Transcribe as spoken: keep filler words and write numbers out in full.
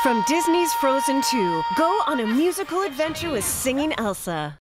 From Disney's Frozen two, go on a musical adventure with Singing Elsa.